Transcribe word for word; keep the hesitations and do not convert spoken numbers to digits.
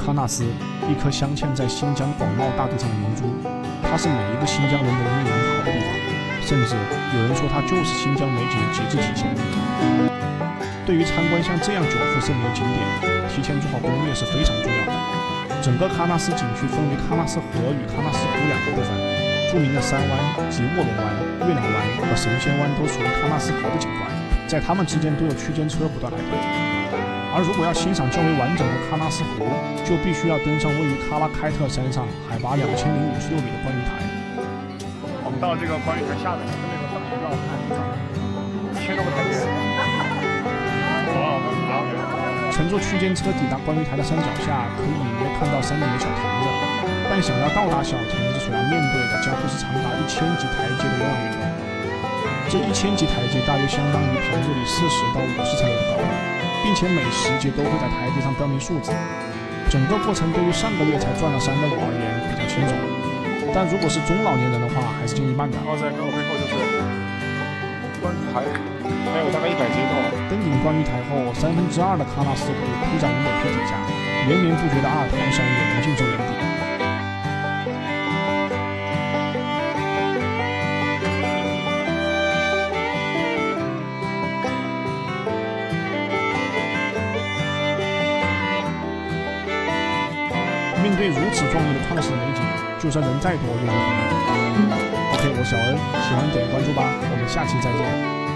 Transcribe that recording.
喀纳斯，一颗镶嵌在新疆广袤大地上的明珠，它是每一个新疆人都引以为豪的地方，甚至有人说它就是新疆美景的极致体现。对于参观像这样久负盛名的景点，提前做好攻略是非常重要的。整个喀纳斯景区分为喀纳斯河与喀纳斯湖两个部分，著名的三湾及卧龙湾、月亮湾和神仙湾都属于喀纳斯河的景观，在它们之间都有区间车不断来回。而如果要欣赏较为完整的喀纳斯湖，就必须要登上位于喀拉开特山上海拔两千零五十六米的观鱼台。 我们到这个观鱼台下面，这边有个大绕看，一千多个台阶。哇，好！ 乘坐区间车抵达观鱼台的山脚下，可以隐约看到山顶的小亭子，但想要到达小亭子所要面对的将会是长达一千级台阶的游览运动。这一千级台阶大约相当于平日里四十到五十层楼的高度。并且每十节都会在台阶上标明数字，整个过程对于上个月才转了山的我而言比较轻松，但如果是中老年人的话，还是建议慢点。 然后在跟我背后就是观鱼台，还有大概一百阶到了。 登顶观鱼台后，三分之二的喀纳斯湖铺在云朵片底下，连绵不绝的阿尔泰山也能尽收眼底。面对如此壮丽的旷世美景，就算人再多也无妨。OK， 我小恩，喜欢点关注吧，我们下期再见。